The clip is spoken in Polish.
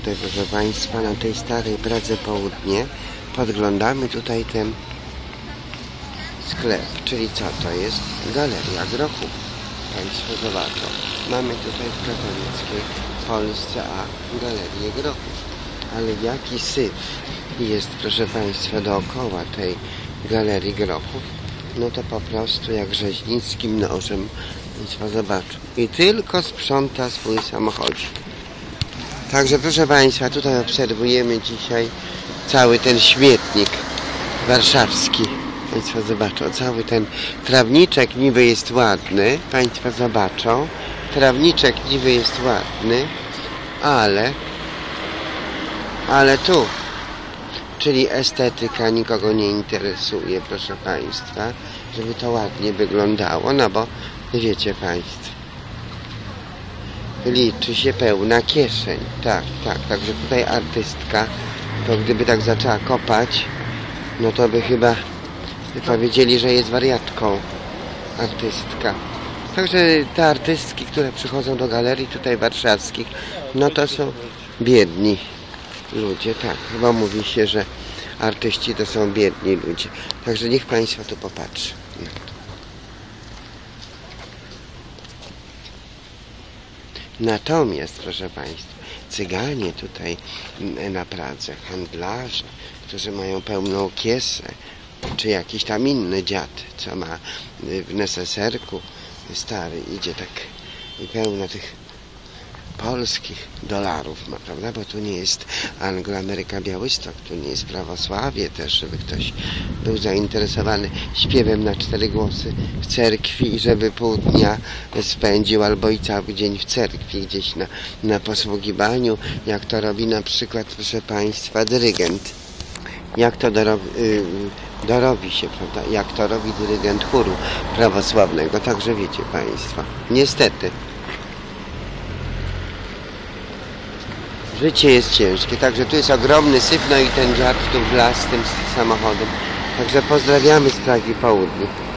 tutaj, proszę Państwa, na tej starej Pradze Południe podglądamy tutaj ten sklep, czyli co to jest? Galeria grochów. Państwo zobaczą. Mamy tutaj w katolickiej Polsce galerię grochów. Ale jaki syf jest, proszę Państwa, dookoła tej galerii grochów, no to po prostu jak rzeźnickim nożem. Państwo zobaczą. I tylko sprząta swój samochodzik. Także proszę Państwa, tutaj obserwujemy dzisiaj cały ten śmietnik warszawski. Państwo zobaczą, cały ten trawniczek niby jest ładny. Państwo zobaczą, trawniczek niby jest ładny, ale tu, czyli estetyka nikogo nie interesuje, proszę Państwa, żeby to ładnie wyglądało, no bo wiecie Państwo, liczy się pełna kieszeń. Tak, także tutaj artystka, to gdyby tak zaczęła kopać, no to by chyba powiedzieli, że jest wariatką artystka. Także te artystki, które przychodzą do galerii tutaj warszawskich, no to są biedni ludzie, tak, chyba mówi się, że artyści to są biedni ludzie. Także niech Państwo tu popatrzy. Natomiast, proszę Państwa, Cyganie tutaj na Pradze, handlarze, którzy mają pełną kiesę, czy jakiś tam inny dziad, co ma w neseserku stary, idzie tak i pełno tych polskich dolarów ma, prawda? Bo tu nie jest Anglo-Ameryka Białystok, tu nie jest prawosławie też, żeby ktoś był zainteresowany śpiewem na 4 głosy w cerkwi i żeby pół dnia spędził albo i cały dzień w cerkwi gdzieś na posługiwaniu, jak to robi na przykład, proszę Państwa, dyrygent. Jak to dorobi się, prawda? Jak to robi dyrygent chóru prawosławnego. Także wiecie Państwo, niestety życie jest ciężkie, także tu jest ogromny syf, no i ten dziad tu wlazł z tym samochodem. Także pozdrawiamy z Pragi Południe.